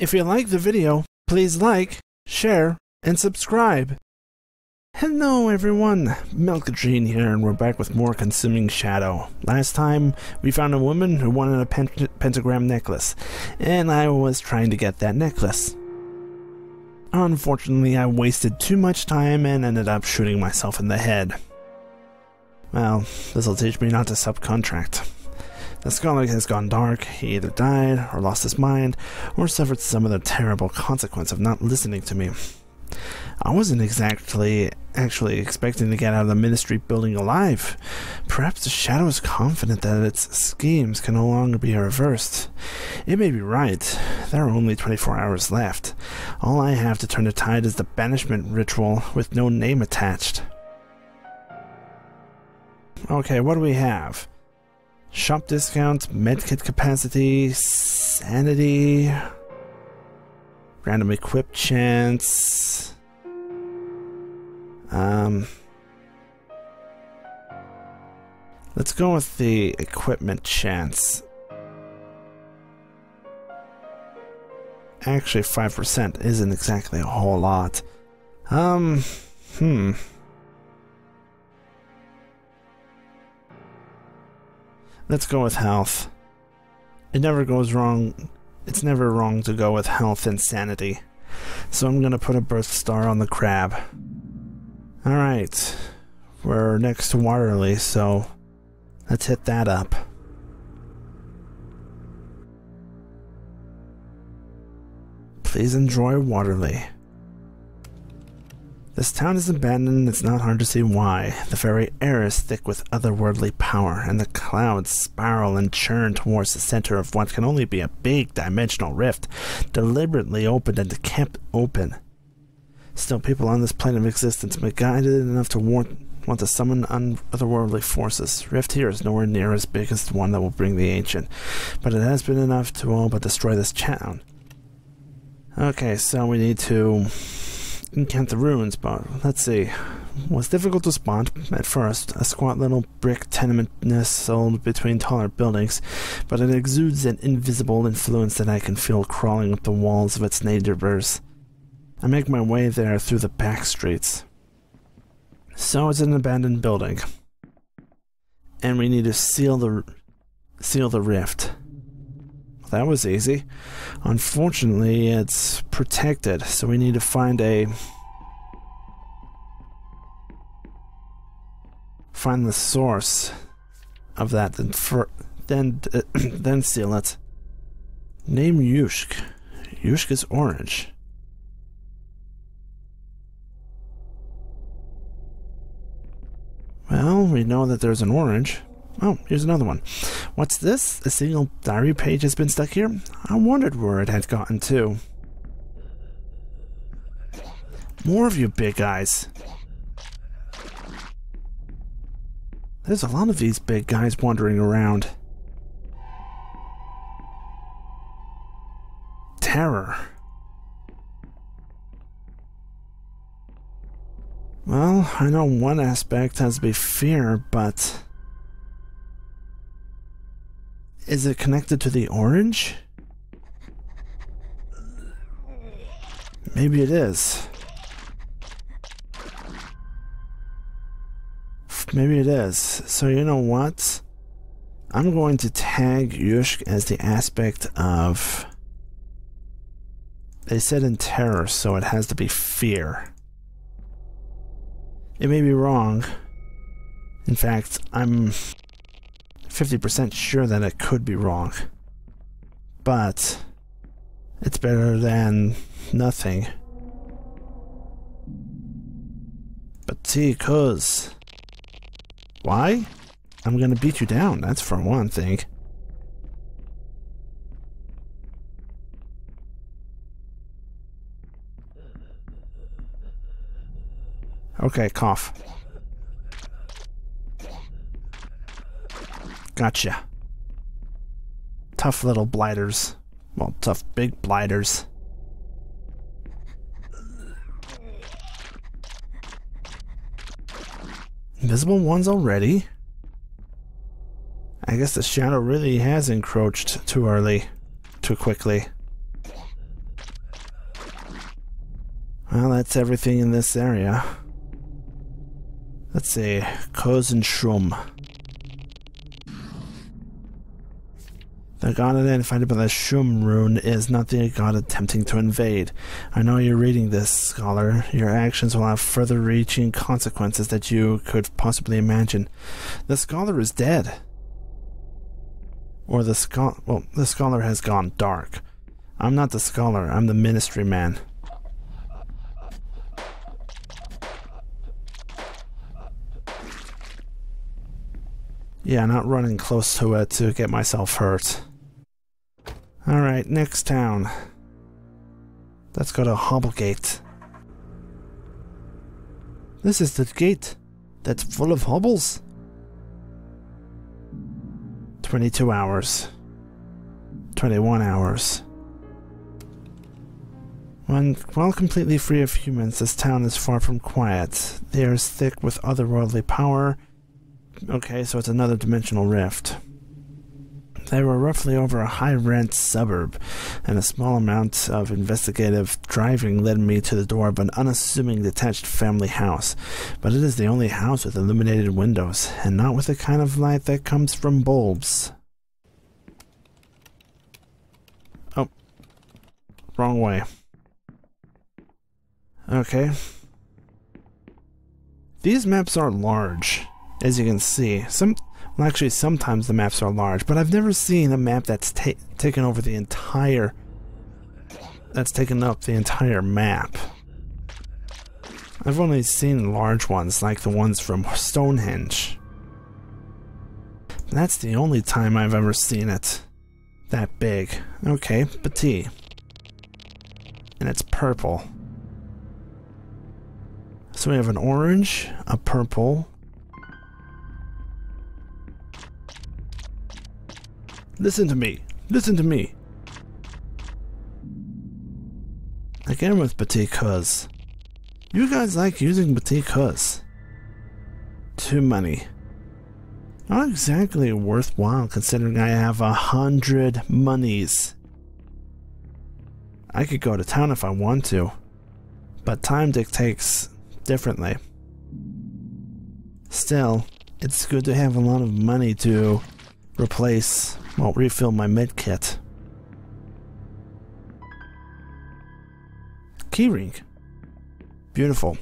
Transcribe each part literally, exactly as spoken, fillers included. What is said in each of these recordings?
If you like the video, please like, share, and subscribe. Hello everyone, Melkadrine here, and we're back with more Consuming Shadow. Last time, we found a woman who wanted a pent pentagram necklace, and I was trying to get that necklace. Unfortunately, I wasted too much time and ended up shooting myself in the head. Well, this'll teach me not to subcontract. The scholar has gone dark. He either died, or lost his mind, or suffered some other terrible consequence of not listening to me. I wasn't exactly actually expecting to get out of the Ministry building alive. Perhaps the Shadow is confident that its schemes can no longer be reversed. It may be right. There are only twenty-four hours left. All I have to turn the tide is the banishment ritual with no name attached. Okay, what do we have? Shop discount, medkit capacity, sanity, random equip chance. Um, let's go with the equipment chance. Actually, five percent isn't exactly a whole lot. Um, hmm. Let's go with health. It never goes wrong. It's never wrong to go with health and sanity. So I'm gonna put a birth star on the crab. Alright. We're next to Waterley, so let's hit that up. Please enjoy Waterley. This town is abandoned, and it's not hard to see why. The very air is thick with otherworldly power, and the clouds spiral and churn towards the center of what can only be a big dimensional rift, deliberately opened and kept open. Still, people on this plane of existence may guided enough to want, want to summon otherworldly forces. Rift here is nowhere near as big as the one that will bring the Ancient, but it has been enough to all but destroy this town. Okay, so we need to encamp the ruins, but let's see. It was difficult to spot at first, a squat little brick tenement nestled between taller buildings, but it exudes an invisible influence that I can feel crawling up the walls of its neighbors. I make my way there through the back streets. So it's an abandoned building, and we need to seal the seal the rift. That was easy. Unfortunately, it's protected, so we need to find a find the source of that, then for then uh, then seal it. Name Yushk. Yushk is orange. Well, we know that there's an orange. Oh, here's another one. What's this? A single diary page has been stuck here? I wondered where it had gotten to. More of you big guys. There's a lot of these big guys wandering around. Terror. Well, I know one aspect has to be fear, but is it connected to the orange? Maybe it is. Maybe it is. So you know what? I'm going to tag Yushk as the aspect of... They said in terror, so it has to be fear. It may be wrong. In fact, I'm fifty percent sure that it could be wrong. But it's better than nothing. But see, cuz... Why? I'm gonna beat you down, that's for one thing. Okay, cough. Gotcha. Tough little blighters. Well, tough big blighters. Invisible ones already? I guess the shadow really has encroached too early. Too quickly. Well, that's everything in this area. Let's see. Kozen Shrum. The god identified by the Shum rune is not the god attempting to invade. I know you're reading this, scholar. Your actions will have further reaching consequences that you could possibly imagine. The scholar is dead. Or the scholar... Well, the scholar has gone dark. I'm not the scholar. I'm the ministry man. Yeah, not running close to it to get myself hurt. Alright, next town. Let's go to Hobblegate. This is the gate that's full of hobbles. twenty-two hours. twenty-one hours. When, while completely free of humans, this town is far from quiet. They are thick with otherworldly power. Okay, so it's another dimensional rift. They were roughly over a high-rent suburb, and a small amount of investigative driving led me to the door of an unassuming detached family house. But it is the only house with illuminated windows, and not with the kind of light that comes from bulbs. Oh. Wrong way. Okay. These maps are large, as you can see. Some... Well, actually, sometimes the maps are large, but I've never seen a map that's ta taken over the entire... That's taken up the entire map. I've only seen large ones, like the ones from Stonehenge. That's the only time I've ever seen it that big. Okay, Petit. And it's purple. So we have an orange, a purple... Listen to me. Listen to me. Again with Petit Cuz. You guys like using Petit Cuz. Too many. Not exactly worthwhile considering I have a hundred monies. I could go to town if I want to, but time dictates differently. Still, it's good to have a lot of money to replace... Well, refill my med kit. Keyring. Beautiful.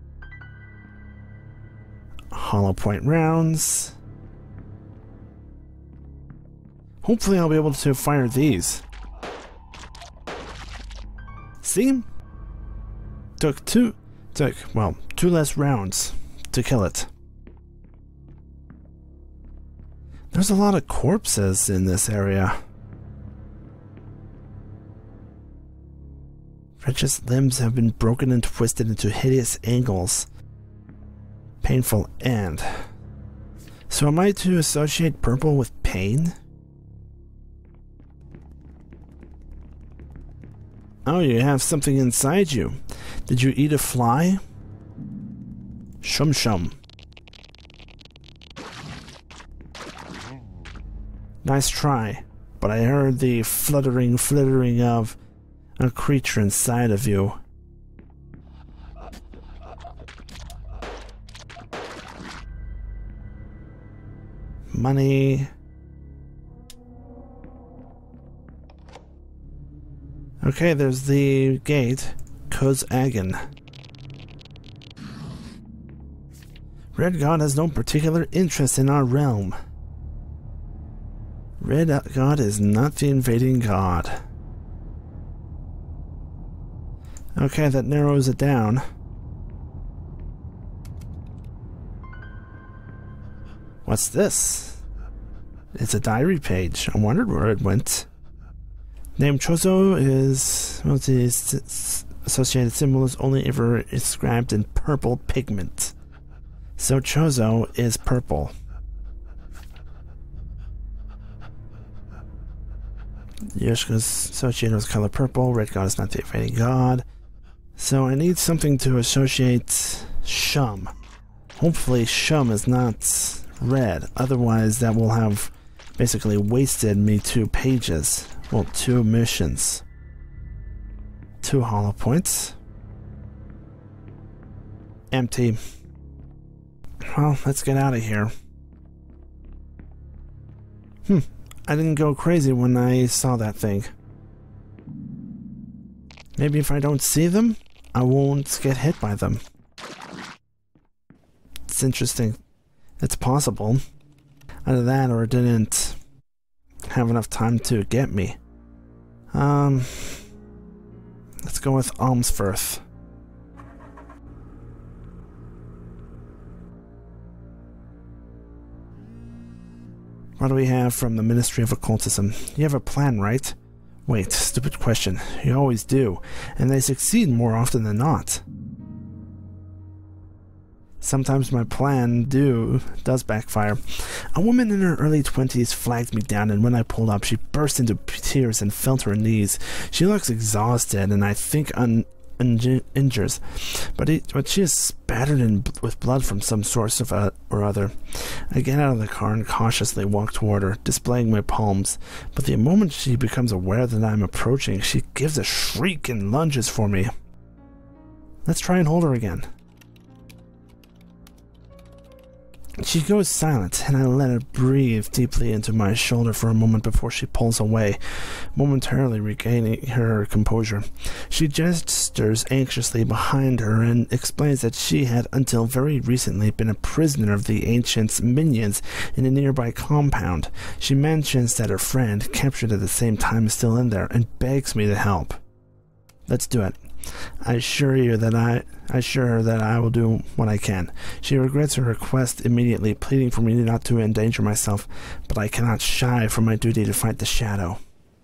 Hollow point rounds. Hopefully I'll be able to fire these. See? Took two... Took, well, two less rounds to kill it. There's a lot of corpses in this area. Precious limbs have been broken and twisted into hideous angles. Painful end. So am I to associate purple with pain? Oh, you have something inside you. Did you eat a fly? Shum shum. Nice try, but I heard the fluttering, flittering of a creature inside of you. Money. Okay, there's the gate. Koz Agan. Red God has no particular interest in our realm. Red God is not the invading god. Okay, that narrows it down. What's this? It's a diary page. I wondered where it went. Name Chozo is... Well, the associated symbol is only ever inscribed in purple pigment. So Chozo is purple. Yoshika's associated with color purple. Red God is not the invading god. So I need something to associate Shum. Hopefully Shum is not red. Otherwise that will have basically wasted me two pages. Well, two missions. Two hollow points. Empty. Well, let's get out of here. Hmm. I didn't go crazy when I saw that thing. Maybe if I don't see them, I won't get hit by them. It's interesting. It's possible. Either that or it didn't have enough time to get me. Um, let's go with Almsfirth. What do we have from the Ministry of Occultism? You have a plan, right? Wait, stupid question. You always do, and they succeed more often than not. Sometimes my plan do does backfire. A woman in her early twenties flagged me down, and when I pulled up, she burst into tears and fell to her knees. She looks exhausted, and I think un injures, but, it, but she is spattered in, with blood from some source of uh, or other. I get out of the car and cautiously walk toward her, displaying my palms, but the moment she becomes aware that I'm approaching, she gives a shriek and lunges for me. Let's try and hold her again. She goes silent, and I let her breathe deeply into my shoulder for a moment before she pulls away, momentarily regaining her composure. She gestures anxiously behind her and explains that she had until very recently been a prisoner of the ancient's minions in a nearby compound. She mentions that her friend, captured at the same time, is still in there and begs me to help. Let's do it. I assure you that I, I assure her that I will do what I can. She regrets her request immediately, pleading for me not to endanger myself, but I cannot shy from my duty to fight the shadow.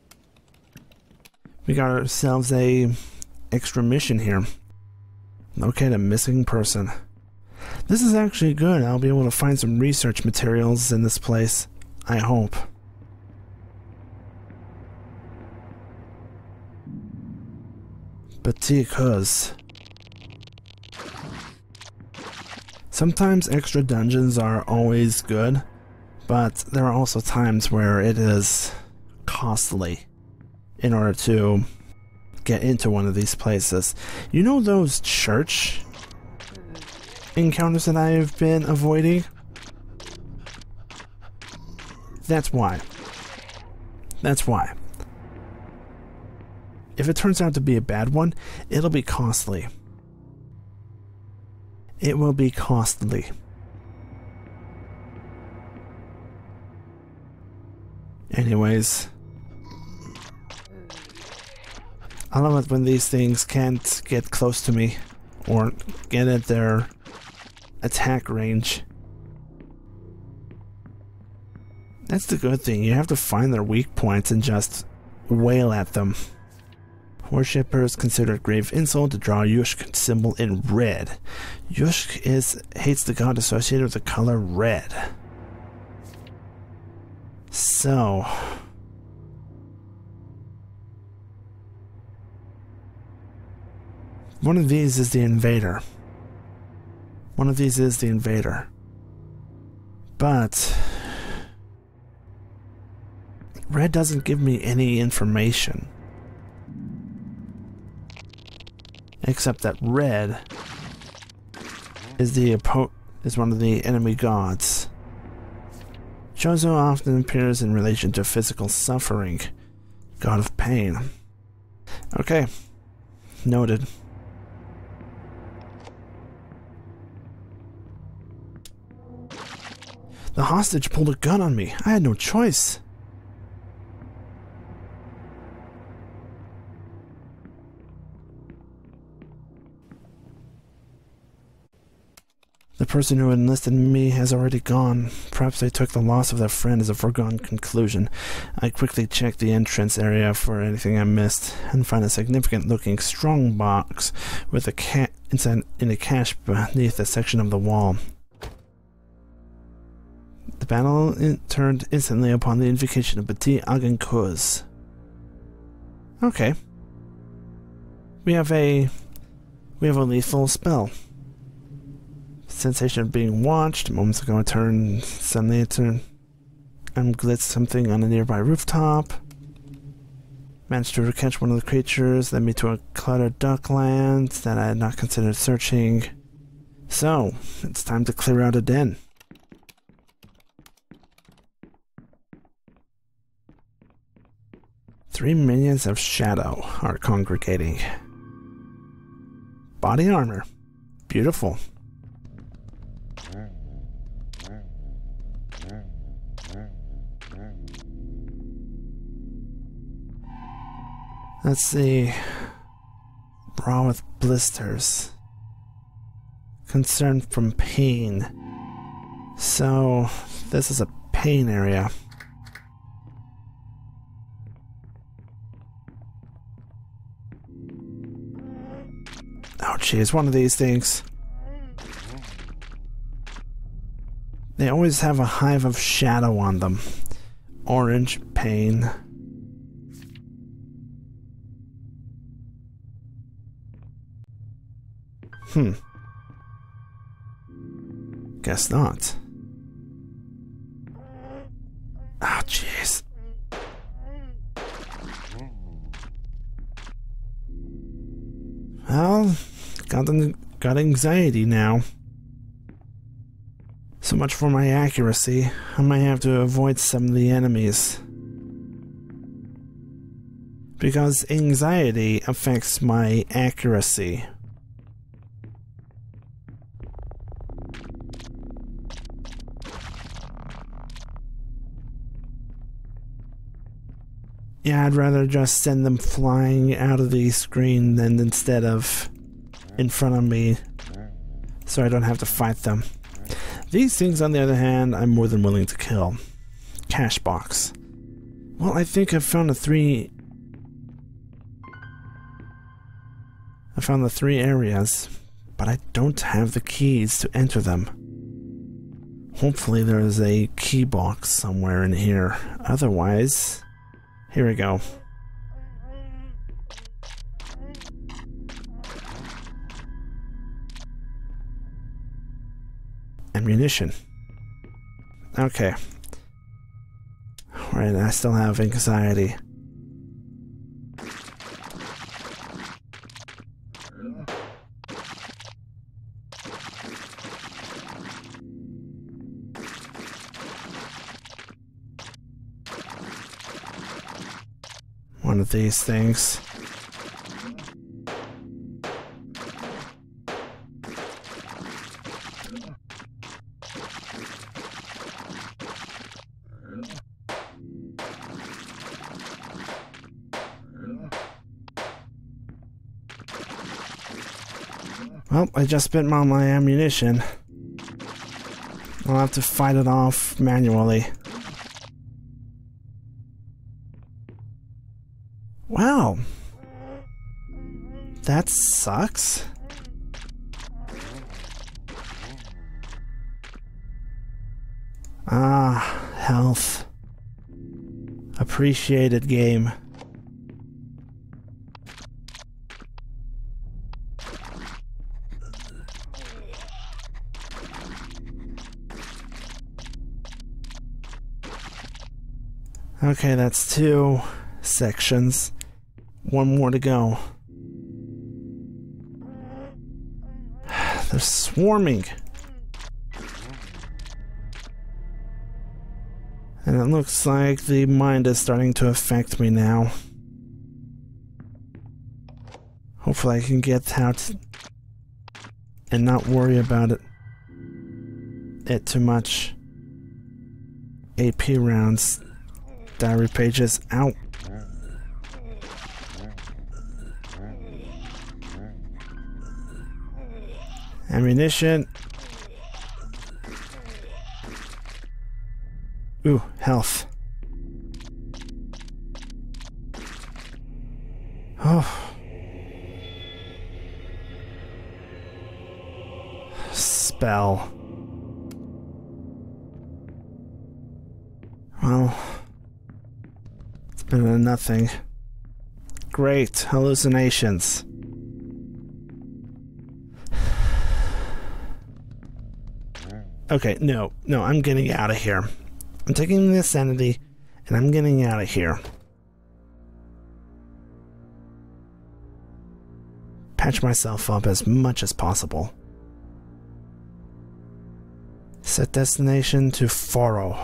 We got ourselves a extra mission here. Locate a missing person. This is actually good. I'll be able to find some research materials in this place. I hope. Because sometimes extra dungeons are always good, but there are also times where it is costly in order to get into one of these places. You know those church encounters that I have been avoiding? That's why. That's why. If it turns out to be a bad one, it'll be costly. It will be costly. Anyways, I love it when these things can't get close to me or get at their attack range. That's the good thing. You have to find their weak points and just wail at them. Worshippers consider it grave insult to draw a Yushk symbol in red. Yushk is hates the god associated with the color red. So, one of these is the invader. One of these is the invader. But red doesn't give me any information. Except that red is the oppo is one of the enemy gods. Chozo often appears in relation to physical suffering, god of pain. Okay, noted. The hostage pulled a gun on me. I had no choice. The person who enlisted me has already gone. Perhaps they took the loss of their friend as a foregone conclusion. I quickly checked the entrance area for anything I missed, and found a significant-looking strong box with a ca inside in a cache beneath a section of the wall. The battle in turned instantly upon the invocation of Bati Agankuz. Okay. We have a we have a lethal spell. Sensation of being watched. Moments ago, it turned suddenly it turned. I'm blitzed something on a nearby rooftop. Managed to catch one of the creatures. Led me to a cluttered duckland that I had not considered searching. So, it's time to clear out a den. Three minions of shadow are congregating. Body armor. Beautiful. Let's see. Bra with blisters. Concern from pain. So, this is a pain area. Oh jeez, one of these things. They always have a hive of shadow on them. Orange, pain. Hmm. Guess not. Oh, jeez. Well, got, an, got anxiety now. So much for my accuracy. I might have to avoid some of the enemies. Because anxiety affects my accuracy. Yeah, I'd rather just send them flying out of the screen than instead of in front of me, so I don't have to fight them. These things, on the other hand, I'm more than willing to kill. Cash box. Well, I think I've found the three... I found the three areas, but I don't have the keys to enter them. Hopefully there is a key box somewhere in here. Otherwise... Here we go. Ammunition. Okay. Right, I still have anxiety. One of these things. Well, I just spent all my ammunition. I'll have to fight it off manually. Wow. That sucks. Ah, health. Appreciated, game. Okay, that's two sections. One more to go. They're swarming. And it looks like the mind is starting to affect me now. Hopefully I can get out and not worry about it, it too much. A P rounds. Diary pages out. Ammunition. Ooh, health. Oh. Spell. Well, it's better than nothing. Great. Hallucinations. Okay, no, no, I'm getting out of here. I'm taking the sanity, and I'm getting out of here. Patch myself up as much as possible. Set destination to Foro.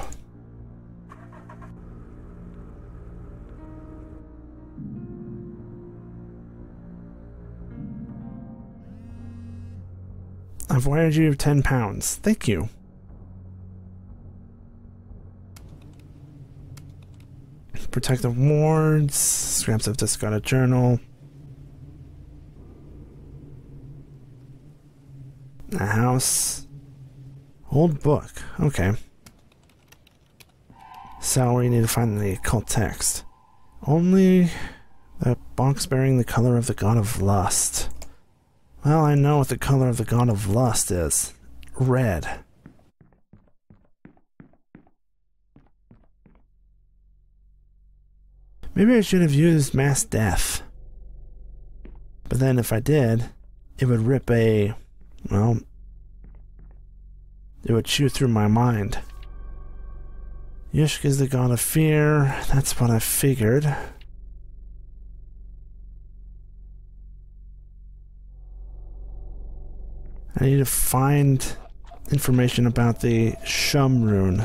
I've wired you ten pounds. Thank you. Protective wards, scraps of discarded journal. A house. Old book. Okay. So we need to find the occult text. Only the box bearing the color of the god of lust. Well, I know what the color of the god of lust is. Red. Maybe I should have used mass death. But then if I did, it would rip a... well... it would chew through my mind. Yushka is the god of fear. That's what I figured. I need to find information about the Shum rune.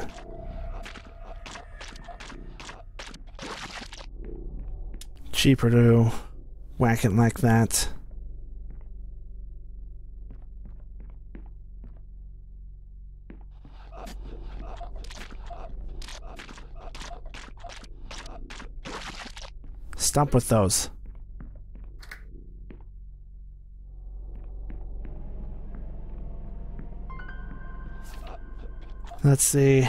Cheaper to whack it like that. Stop with those. Let's see.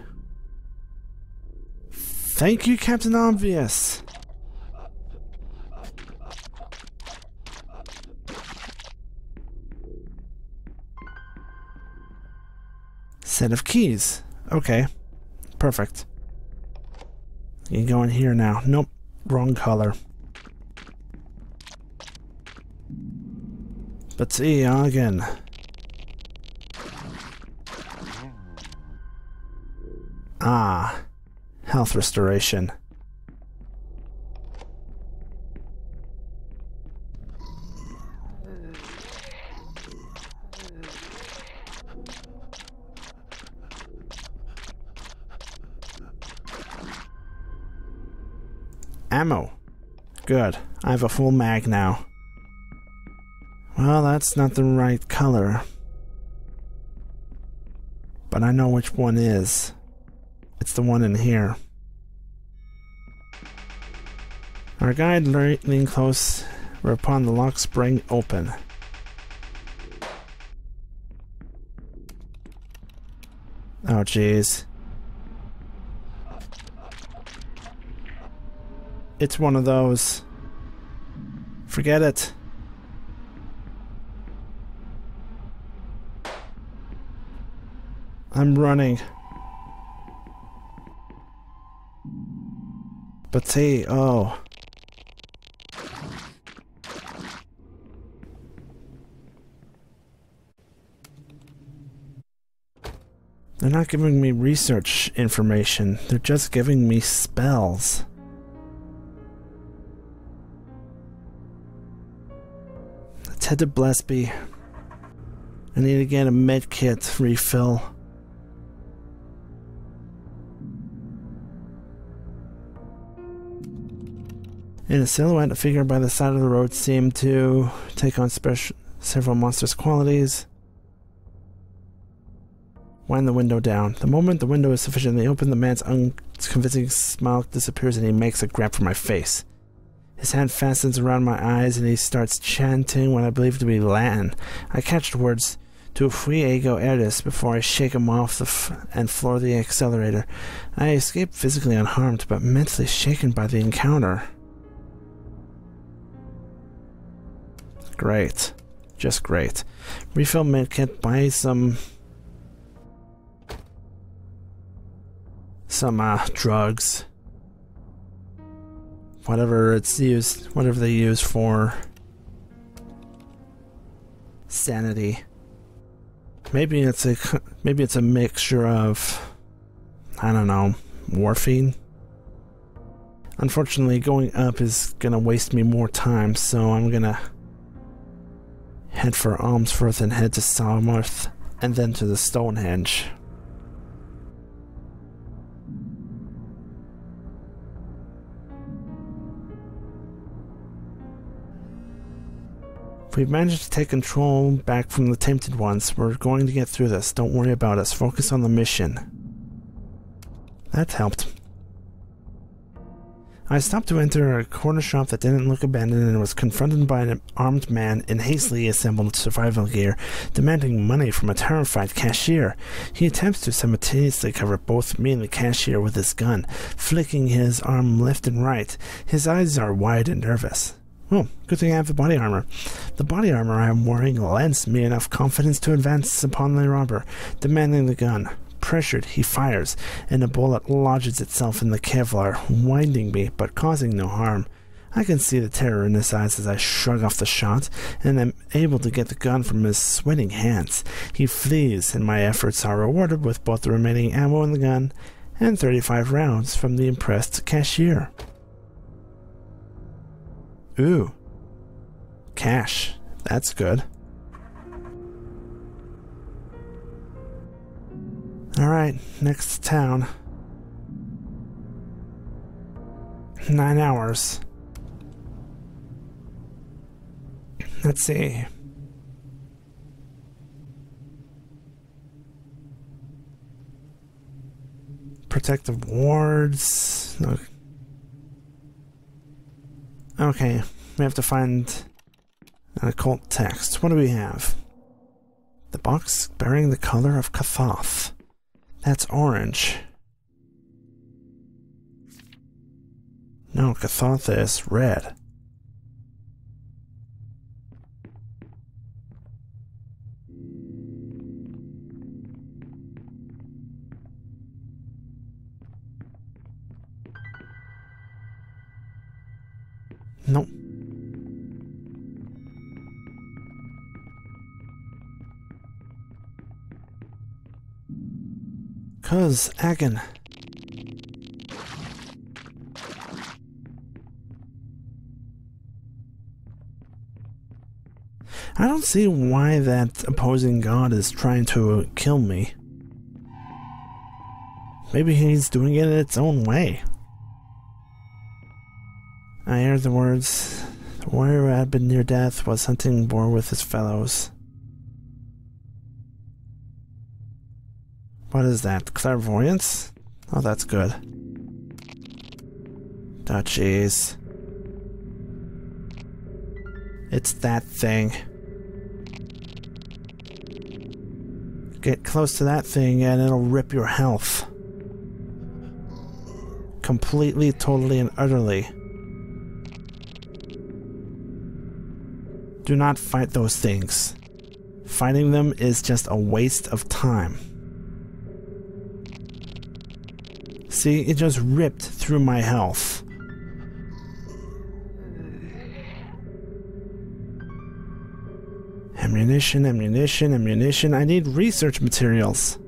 Thank you, Captain Obvious. Set of keys. Okay. Perfect. You can go in here now. Nope. Wrong color. But see again. Ah. Health restoration. Ammo. Good. I have a full mag now. Well, that's not the right color. But I know which one is. It's the one in here. Our guide leaned close, whereupon the lock sprang open. Oh, jeez. It's one of those. Forget it. I'm running. But hey, oh. They're not giving me research information. They're just giving me spells. Let's head to Blespy. I need to get a med kit refill. In a silhouette, a figure by the side of the road seemed to take on special, several monstrous qualities. Wind the window down. The moment the window is sufficiently open, the man's unconvincing smile disappears and he makes a grab for my face. His hand fastens around my eyes and he starts chanting what I believe to be Latin. I catch the words, "Tu fui ego eris," before I shake him off the f and floor the accelerator. I escape physically unharmed, but mentally shaken by the encounter. Great. Just great. Refill medkit, buy some... Some, uh, drugs. Whatever it's used, whatever they use for... sanity. Maybe it's a, maybe it's a mixture of... I don't know, morphine? Unfortunately, going up is gonna waste me more time, so I'm gonna... head for Almsforth and head to Salmarth, and then to the Stonehenge. We've managed to take control back from the tainted ones. We're going to get through this. Don't worry about us. Focus on the mission. That helped. I stopped to enter a corner shop that didn't look abandoned and was confronted by an armed man in hastily assembled survival gear, demanding money from a terrified cashier. He attempts to simultaneously cover both me and the cashier with his gun, flicking his arm left and right. His eyes are wide and nervous. Oh, good thing I have the body armor. The body armor I am wearing lends me enough confidence to advance upon the robber, demanding the gun. Pressured, he fires, and a bullet lodges itself in the Kevlar, winding me, but causing no harm. I can see the terror in his eyes as I shrug off the shot, and am able to get the gun from his sweating hands. He flees, and my efforts are rewarded with both the remaining ammo in the gun and thirty-five rounds from the impressed cashier. Ooh. Cash. That's good. Alright, next town. Nine hours. Let's see. Protective wards. No. Okay, we have to find an occult text. What do we have? The box bearing the color of Kathoth. That's orange. No, Kathoth is red. Nope. Cuz, Agon. I don't see why that opposing god is trying to kill me. Maybe he's doing it in its own way. I heard the words, the warrior who had been near death was hunting boar with his fellows. What is that? Clairvoyance? Oh, that's good. Oh, jeez. It's that thing. Get close to that thing and it'll rip your health. Completely, totally, and utterly. Do not fight those things. Fighting them is just a waste of time. See, it just ripped through my health. Ammunition, ammunition, ammunition. I need research materials.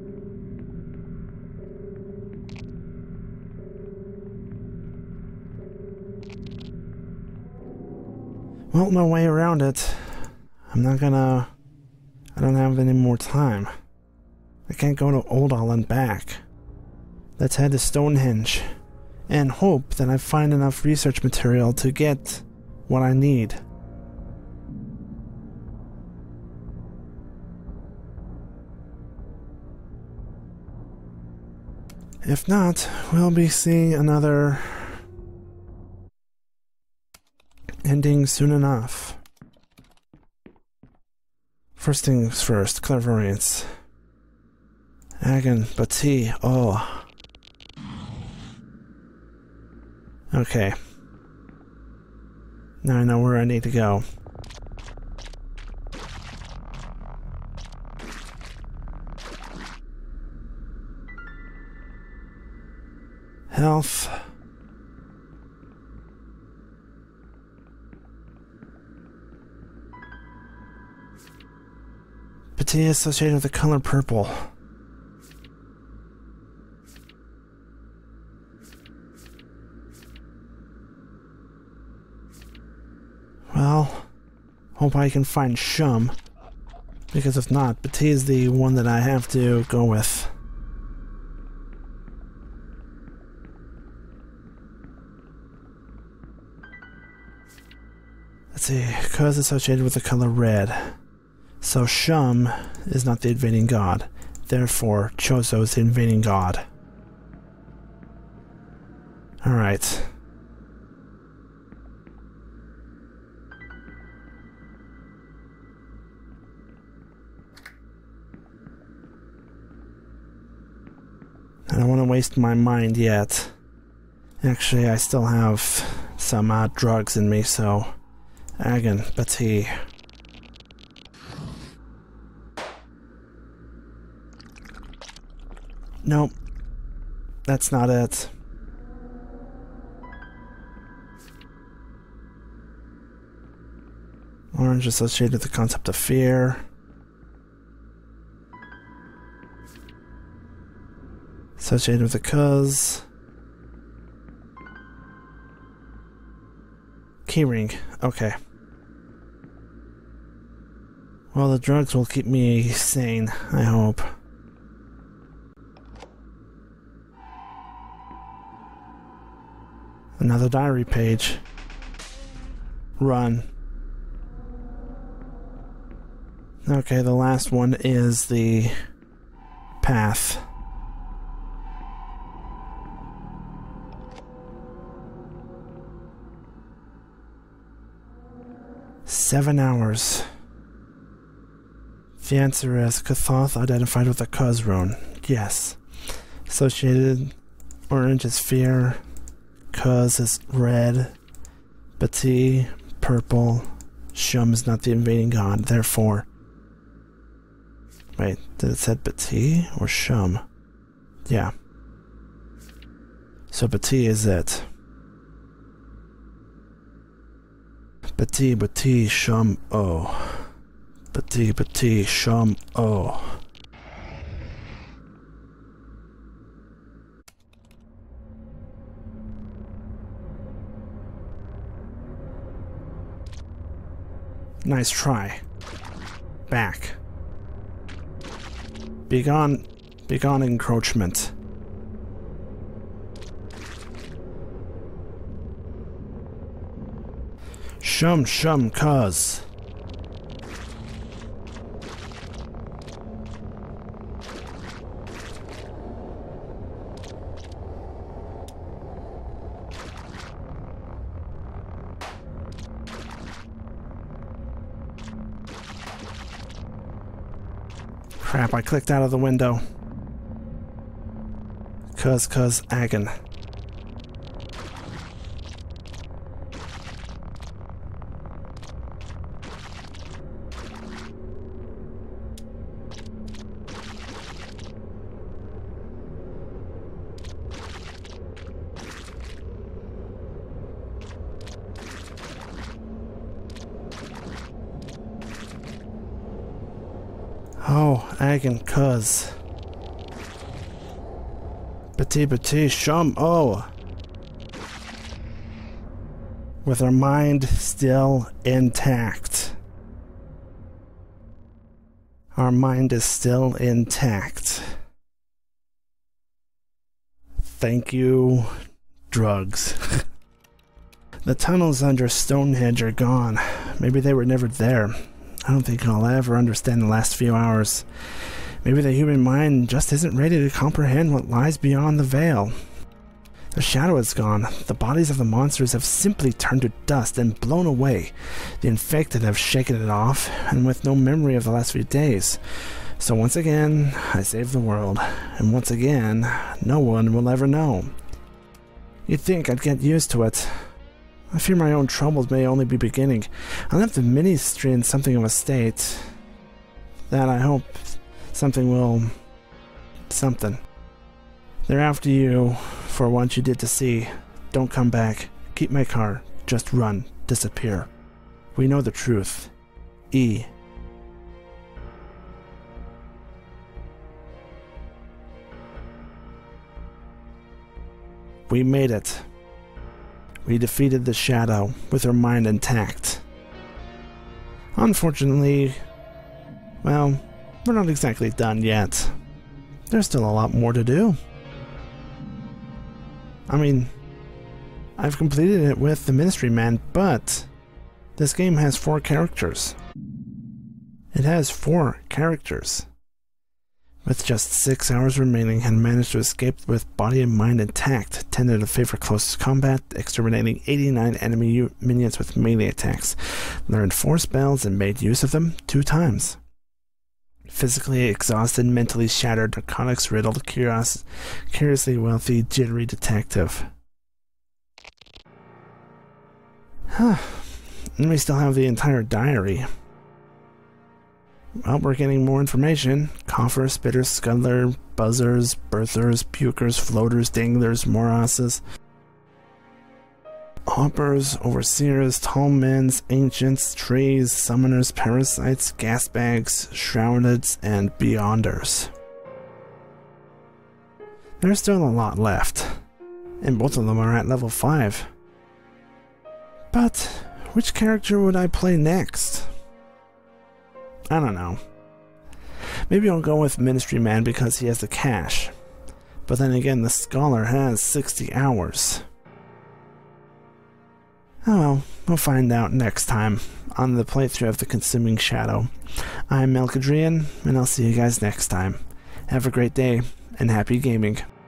Well, no way around it. I'm not gonna... I don't have any more time. I can't go to Oldal and back. Let's head to Stonehenge and hope that I find enough research material to get what I need. If not, we'll be seeing another ending soon enough. First things first, clairvoyance. Agon, Bati, oh. Okay. Now I know where I need to go. Health. Bati associated with the color purple. Well, hope I can find Shum, because if not, Bati is the one that I have to go with. Let's see. Cuz associated with the color red. So Shum is not the invading god. Therefore, Chozo is the invading god. Alright. I don't want to waste my mind yet. Actually, I still have some uh, drugs in me, so... Agon, Bati. Nope. That's not it. Orange associated with the concept of fear. Associated with the cuz. Keyring. Okay. Well, the drugs will keep me sane, I hope. Another diary page. Run. Okay, the last one is the path. Seven hours. The answer is Kathoth identified with the Cuz rune. Yes. Associated orange is fear. Cuz is red. Bati, purple. Shum is not the invading god, therefore. Wait, did it say Bati or Shum? Yeah. So Bati is it. Bati, Bati, Shum, O. Bati, Bati, Shum, O. Nice try. Back. Begone, begone encroachment. Shum, Shum, Cuz. Crap, I clicked out of the window. Cuz, Cuz, Agon. Oh, Agon, Cuz. Bati, Bati, Shum, oh. With our mind still intact. Our mind is still intact. Thank you, drugs. The tunnels under Stonehenge are gone. Maybe they were never there. I don't think I'll ever understand the last few hours. Maybe the human mind just isn't ready to comprehend what lies beyond the veil. The shadow is gone. The bodies of the monsters have simply turned to dust and blown away. The infected have shaken it off, and with no memory of the last few days. So once again, I saved the world. And once again, no one will ever know. You'd think I'd get used to it. I fear my own troubles may only be beginning. I left the ministry in something of a state that I hope something will... something. They're after you for what you did to sea. Don't come back. Keep my car. Just run. Disappear. We know the truth. E. We made it. We defeated the shadow with our mind intact. Unfortunately, well, we're not exactly done yet. There's still a lot more to do. I mean, I've completed it with the Ministry Man, but This game has four characters. It has four characters. With just six hours remaining, had managed to escape with body and mind intact, tended to favor close combat, exterminating eighty-nine enemy minions with melee attacks, learned four spells and made use of them two times. Physically exhausted, mentally shattered, narcotics-riddled, curious, curiously wealthy, jittery detective. Huh. And we still have the entire diary. Well, we're getting more information. Cougher, spitter, scuddler, buzzers, birthers, pukers, floaters, danglers, morasses, hoppers, overseers, tall men's, ancients, trees, summoners, parasites, gas bags, shroudeds, and beyonders. There's still a lot left, and both of them are at level five. But which character would I play next? I don't know. Maybe I'll go with Ministry Man because he has the cash. But then again, the Scholar has sixty hours. Oh well, we'll find out next time on the playthrough of The Consuming Shadow. I'm Melkadrian, and I'll see you guys next time. Have a great day, and happy gaming.